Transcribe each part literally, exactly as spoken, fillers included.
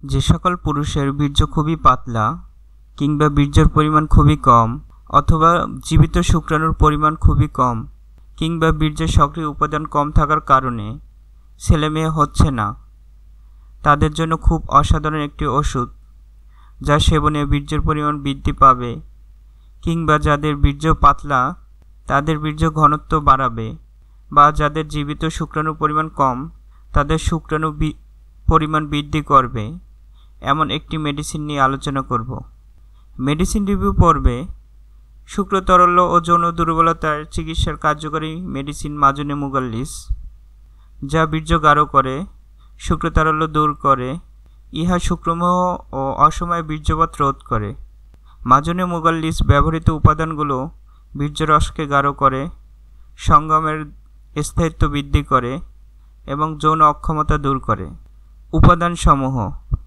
যে সকল পুরুষের বীর্য খুবই পাতলা কিংবা বীর্যের পরিমাণ খুবই কম অথবা জীবিত শুক্রাণুর পরিমাণ খুবই কম কিংবা বীর্যের সক্রিয় উপাদান কম থাকার কারণে ছেলেমেয়ে হচ্ছে না, তাদের জন্য খুব অসাধারণ একটি ওষুধ যা সেবনে বীর্যের পরিমাণ বৃদ্ধি পাবে, কিংবা যাদের বীর্য পাতলা তাদের বীর্য ঘনত্ব বাড়াবে, বা যাদের জীবিত শুক্রাণুর পরিমাণ কম তাদের শুক্রাণু পরিমাণ বৃদ্ধি করবে, এমন একটি মেডিসিন নিয়ে আলোচনা করব। মেডিসিন রিভিউ পর্বে শুক্রতরল ও যৌন দুর্বলতার চিকিৎসার কার্যকরী মেডিসিন মাজুনে মুগাল্লিজ, যা বীর্য গাঢ় করে, শুক্রতারল্য দূর করে, ইহা শুক্রমোহ ও অসময়ে বীর্যপাত রোধ করে। মাজুনে মুগাল্লিজ ব্যবহৃত উপাদানগুলো বীর্যরসকে গাঢ় করে, সঙ্গমের স্থায়িত্ব বৃদ্ধি করে এবং যৌন অক্ষমতা দূর করে। উপাদানসমূহ: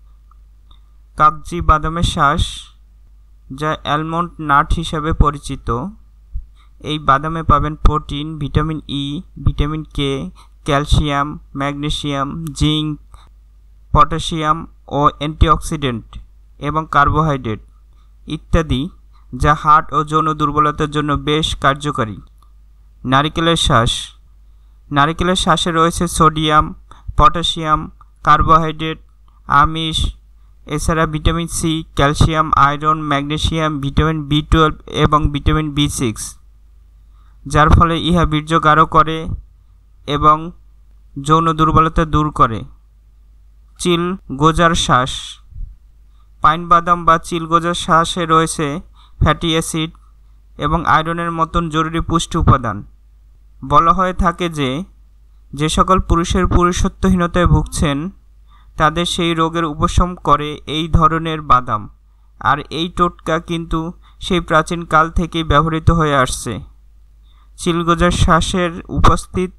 কাগজি বাদামের শ্বাস, যা অ্যালমন্ড নাট হিসাবে পরিচিত। এই বাদামে পাবেন protein, vitamin E, vitamin K, calcium, magnesium, zinc, potassium ও অ্যান্টিঅক্সিডেন্ট এবং কার্বোহাইড্রেট ইত্যাদি, যা হার্ট ও যৌন দুর্বলতার জন্য বেশ কার্যকরী। নারিকেলের শ্বাস: নারিকেলের শ্বাসে রয়েছে সোডিয়াম, পটাশিয়াম, কার্বোহাইড্রেট, আমিষ, এছাড়া vitamin C, calcium, iron, magnesium, vitamin B twelve এবং ভিটামিন বি সিক্স, যার ফলে ইহা বীর্য গাঢ় করে এবং যৌন দুর্বলতা দূর করে। চিল গোজার শ্বাস: পাইন বাদাম বা চিল গোজার শ্বাসে রয়েছে ফ্যাটি অ্যাসিড এবং আয়রনের মতন জরুরি পুষ্টি উপাদান। বলা হয়ে থাকে যে যে সকল পুরুষের পুরুষত্বহীনতায় ভুগছেন তাদের সেই রোগের উপশম করে এই ধরনের বাদাম, আর এই টোটকা কিন্তু সেই প্রাচীন কাল থেকেই ব্যবহৃত হয়ে আসছে। চিলগোজার শ্বাসের উপস্থিত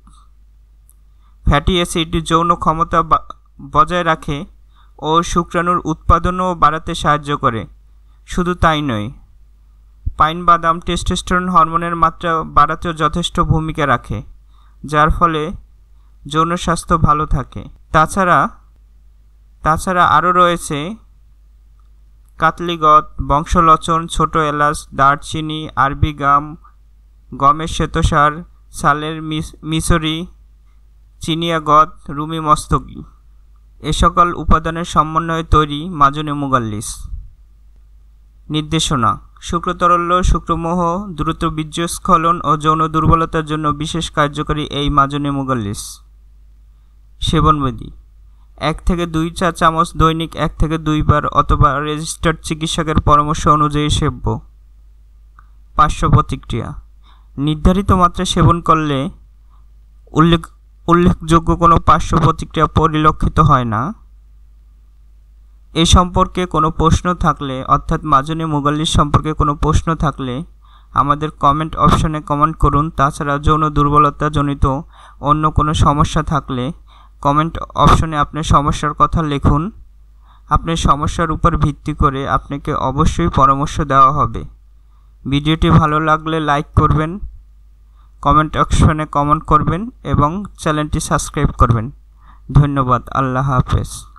ফ্যাটি অ্যাসিড যৌন ক্ষমতা বজায় রাখে ও শুক্রাণুর উৎপাদনও বাড়াতে সাহায্য করে। শুধু তাই নয়, পাইন বাদাম টেস্টোস্টেরন হরমোনের মাত্রা বাড়াতেও যথেষ্ট ভূমিকা রাখে, যার ফলে যৌন স্বাস্থ্য ভালো থাকে। তাছাড়া তাছাড়া আরও রয়েছে কাতলিগদ, বংশলচন, ছোট এলাচ, দারচিনি, আরবি গাম, গমের শ্বেতসার, সালের মিশরি, চিনিয়াগদ, রুমি মস্তকি, এ সকল উপাদানের সমন্বয়ে তৈরি মাজুনে মুগাল্লিজ। নির্দেশনা: শুক্রতরল্য, শুক্রমোহ, দ্রুত বীর্যস্খলন ও যৌন দুর্বলতার জন্য বিশেষ কার্যকরী এই মাজুনে মুগাল্লিজ। সেবনবিধি: এক থেকে দুই চা চামচ দৈনিক এক থেকে দুইবার অথবা রেজিস্টার্ড চিকিৎসকের পরামর্শ অনুযায়ী সেব্য। পার্শ্ব প্রতিক্রিয়া: নির্ধারিত মাত্রায় সেবন করলে উল্লেখ উল্লেখযোগ্য কোনো পার্শ্ব প্রতিক্রিয়া পরিলক্ষিত হয় না। এ সম্পর্কে কোনো প্রশ্ন থাকলে, অর্থাৎ মাজুনে মুগাল্লিজ সম্পর্কে কোনো প্রশ্ন থাকলে আমাদের কমেন্ট অপশনে কমেন্ট করুন। তাছাড়া যৌন দুর্বলতা জনিত অন্য কোনো সমস্যা থাকলে কমেন্ট অপশনে আপনার সমস্যার কথা লিখুন। আপনার সমস্যার উপর ভিত্তি করে আপনাকে অবশ্যই পরামর্শ দেওয়া হবে। ভিডিওটি ভালো লাগলে লাইক করবেন, কমেন্ট অপশনে কমেন্ট করবেন এবং চ্যানেলটি সাবস্ক্রাইব করবেন। ধন্যবাদ। আল্লাহ হাফেজ।